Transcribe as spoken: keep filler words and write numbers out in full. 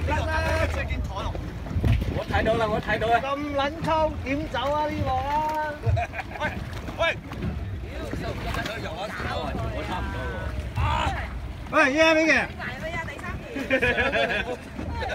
我睇到啦，我睇到啦。 咁撚溝點走啊呢個啊？ 喂喂， 我差唔多喎。 喂，依家邊嘅？ 第三條。